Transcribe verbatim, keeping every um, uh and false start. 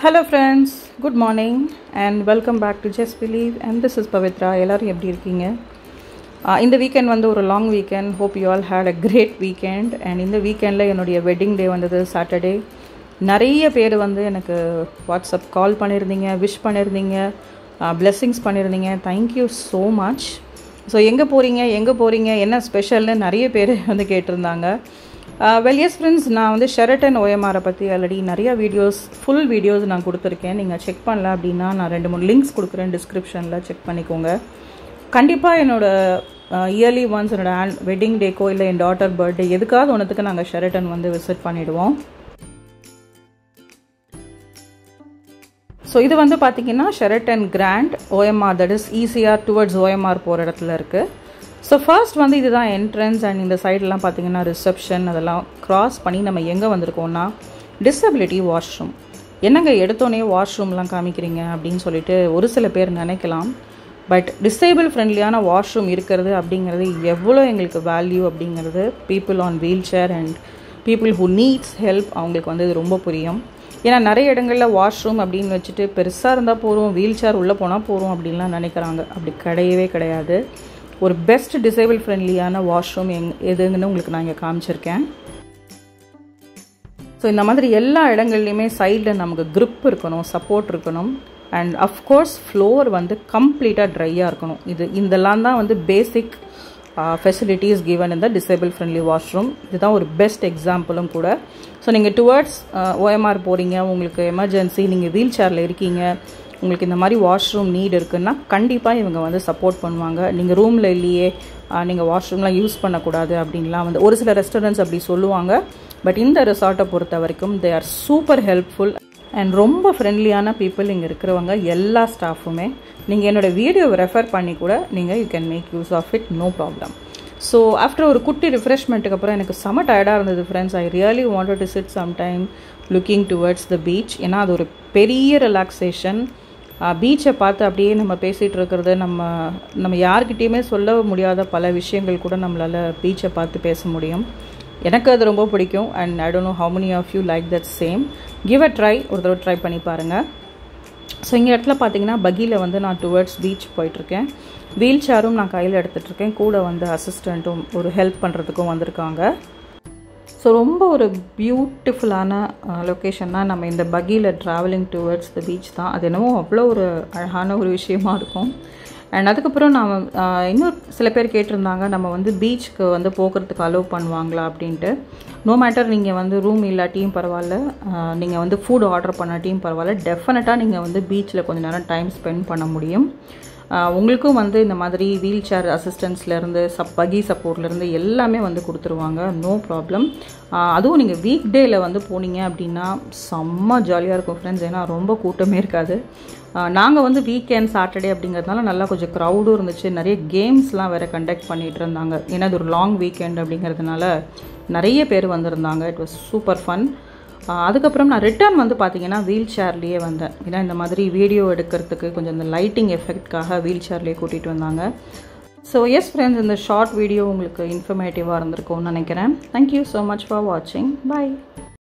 Hello friends, good morning and welcome back to Just Believe and this is Pavitra. எல்லாரும் எப்படி இருக்கீங்க? இந்த weekend வந்து ஒரு long weekend. Hope you all had a great weekend and இந்த வீக்கெண்டில் என்னுடைய வெட்டிங் டே வந்தது சாட்டர்டே. நிறைய பேர் வந்து எனக்கு வாட்ஸ்அப் கால் பண்ணியிருந்தீங்க, விஷ் பண்ணியிருந்தீங்க, பிளெஸ்ஸிங்ஸ் பண்ணியிருந்தீங்க. Thank you so much. ஸோ எங்கே போகிறீங்க எங்கே போகிறீங்க என்ன ஸ்பெஷல்னு நிறைய பேர் வந்து கேட்டிருந்தாங்க. வெல் எஸ் ஃப்ரெண்ட்ஸ், நான் வந்து ஷெரட்டன் ஓஎம்ஆரை பற்றி ஆல்ரெடி நிறைய வீடியோஸ் ஃபுல் வீடியோஸ் நான் கொடுத்துருக்கேன். நீங்கள் செக் பண்ணல அப்படின்னா நான் ரெண்டு மூணு லிங்க்ஸ் கொடுக்குறேன் டிஸ்கிரிப்ஷனில், செக் பண்ணிக்கோங்க. கண்டிப்பாக என்னோடய இயர்லி ஒன்ஸ் என்னோடய ஆன் வெட்டிங் டேக்கோ இல்லை என் டாட்டர் பர்த்டே எதுக்காவது ஒன்றுத்துக்கு நாங்கள் ஷெரட்டன் வந்து விசிட் பண்ணிவிடுவோம். ஸோ இது வந்து பார்த்திங்கன்னா Sheraton Grand OMR, that is ECR towards OMR போகிற இடத்துல இருக்குது. ஸோ ஃபர்ஸ்ட் வந்து இதுதான் என்ட்ரன்ஸ் அண்ட் இந்த சைடெலாம் பார்த்திங்கன்னா ரிசப்ஷன். அதெல்லாம் க்ராஸ் பண்ணி நம்ம எங்கே வந்திருக்கோம்னா டிசபிலிட்டி வாஷ்ரூம். என்னங்க எடுத்தோன்னே வாஷ்ரூம்லாம் காமிக்கிறீங்க அப்படின்னு சொல்லிட்டு ஒரு சில பேர் நினைக்கலாம். பட் டிசேபிள் ஃப்ரெண்ட்லியான வாஷ்ரூம் இருக்கிறது அப்படிங்கிறது எவ்வளோ எங்களுக்கு வேல்யூ அப்படிங்கிறது people on wheel chair and people who needs help அவங்களுக்கு வந்து இது ரொம்ப புரியும். ஏன்னா நிறைய இடங்களில் வாஷ்ரூம் அப்படின்னு வச்சுட்டு பெருசாக இருந்தால் போகிறோம், வீல் சேர் உள்ளே போனால் போகிறோம் அப்படின்லாம் நினைக்கிறாங்க. அப்படி கிடையவே கிடையாது. ஒரு பெஸ்ட் டிசேபிள் ஃப்ரெண்ட்லியான வாஷ்ரூம் எங் எதுங்கன்னு உங்களுக்கு நான் இங்கே காமிச்சிருக்கேன். ஸோ இந்த மாதிரி எல்லா இடங்கள்லையுமே சைடில் நமக்கு க்ரிப் இருக்கணும், சப்போர்ட் இருக்கணும் அண்ட் அஃப்கோர்ஸ் ஃப்ளோர் வந்து கம்ப்ளீட்டாக ட்ரையாக இருக்கணும். இது இதெல்லாம் தான் வந்து பேசிக் ஃபெசிலிட்டிஸ் கிவன் இந்த டிசேபிள் ஃப்ரெண்ட்லி வாஷ்ரூம். இதுதான் ஒரு பெஸ்ட் எக்ஸாம்பிளும் கூட. ஸோ நீங்கள் டுவர்ட்ஸ் ஓஎம்ஆர் போகிறீங்க, உங்களுக்கு எமர்ஜென்சி, நீங்கள் வீல் சேரில் இருக்கீங்க, உங்களுக்கு இந்த மாதிரி வாஷ்ரூம் நீட் இருக்குன்னா கண்டிப்பாக இவங்க வந்து சப்போர்ட் பண்ணுவாங்க. நீங்கள் ரூமில் இல்லையே, நீங்கள் வாஷ்ரூம்லாம் யூஸ் பண்ணக்கூடாது அப்படின்லாம் வந்து ஒரு சில ரெஸ்டாரண்ட்ஸ் அப்படி சொல்லுவாங்க. பட் இந்த ரிசார்ட்டை பொறுத்த வரைக்கும் they are super helpful and ரொம்ப ஃப்ரெண்ட்லியான பீப்புள் இங்கே இருக்கிறவங்க எல்லா ஸ்டாஃபுமே. நீங்கள் என்னோடய வீடியோவை ரெஃபர் பண்ணி கூட நீங்கள் you can make use of it, no problem. So after ஒரு குட்டி ரிஃப்ரெஷ்மெண்ட்டுக்கு அப்புறம் எனக்கு செம டயர்டாக இருந்தது friends. I really wanted to sit some time looking towards the beach. ஏன்னா அது ஒரு பெரிய ரிலாக்ஸேஷன். பீச்சை பார்த்து அப்படியே நம்ம பேசிகிட்டு இருக்கிறது, நம்ம நம்ம யார்கிட்டையுமே சொல்ல முடியாத பல விஷயங்கள் கூட நம்மளால் பீச்சை பார்த்து பேச முடியும். எனக்கு அது ரொம்ப பிடிக்கும் and I don't know how many of you like that same. Give a try, ஒரு தடவை ட்ரை பண்ணி பாருங்கள். ஸோ இங்கே இடத்துல பார்த்தீங்கன்னா பகியில் வந்து நான் டுவர்ட்ஸ் பீச் போயிட்டுருக்கேன். வீல் சேரும் நான் கையில் எடுத்துகிட்ருக்கேன். கூட வந்து அசிஸ்டண்ட்டும் ஒரு ஹெல்ப் பண்ணுறதுக்கும் வந்திருக்காங்க. ஸோ ரொம்ப ஒரு பியூட்டிஃபுல்லான லொக்கேஷன்னா நம்ம இந்த பகியில் ட்ராவலிங் டுவர்ட்ஸ் த பீச் தான். அது என்னவோ அவ்வளோ ஒரு அழகான ஒரு விஷயமா இருக்கும். அண்ட் அதுக்கப்புறம் நாம் இன்னும் சில பேர் கேட்டிருந்தாங்க, நம்ம வந்து பீச்சுக்கு வந்து போகிறதுக்கு அலோவ் பண்ணுவாங்களா அப்படின்ட்டு. நோ மேட்டர், நீங்கள் வந்து ரூம் இல்லாட்டியும் பரவாயில்ல, நீங்கள் வந்து ஃபுட் ஆர்டர் பண்ணாட்டியும் பரவாயில்ல, டெஃபினட்டாக நீங்கள் வந்து பீச்சில் கொஞ்சம் நேரம் டைம் ஸ்பெண்ட் பண்ண முடியும். உங்களுக்கும் வந்து இந்த மாதிரி வீல் சேர் அசிஸ்டன்ஸ்லேருந்து சப் பகி சப்போர்ட்லேருந்து எல்லாமே வந்து கொடுத்துருவாங்க, நோ ப்ராப்ளம். அதுவும் நீங்கள் வீக் டேயில் வந்து போனீங்க அப்படின்னா செம்ம ஜாலியாக இருக்கும் ஃப்ரெண்ட்ஸ். ஏன்னா ரொம்ப கூட்டமே இருக்காது. நாங்கள் வந்து வீக்கெண்ட் சாட்டர்டே அப்படிங்கிறதுனால நல்லா கொஞ்சம் க்ரௌடும் இருந்துச்சு. நிறைய கேம்ஸ்லாம் வேறு கண்டக்ட் பண்ணிகிட்டு இருந்தாங்க. ஏன்னா அது ஒரு லாங் வீக்கெண்ட் அப்படிங்கிறதுனால நிறைய பேர் வந்திருந்தாங்க. It was super fun. அதுக்கப்புறம் நான் ரிட்டர்ன் வந்து பார்த்தீங்கன்னா வீல் சேர்லேயே வந்தேன். ஏன்னா இந்த மாதிரி வீடியோ எடுக்கிறதுக்கு கொஞ்சம் இந்த லைட்டிங் எஃபெக்ட்காக வீல் சேர்லேயே கூட்டிகிட்டு வந்தாங்க. ஸோ எஸ் ஃப்ரெண்ட்ஸ், இந்த ஷார்ட் வீடியோ உங்களுக்கு இன்ஃபர்மேட்டிவாக இருந்திருக்கும்னு நினைக்கிறேன். தேங்க்யூ ஸோ மச் ஃபார் வாட்சிங். பை.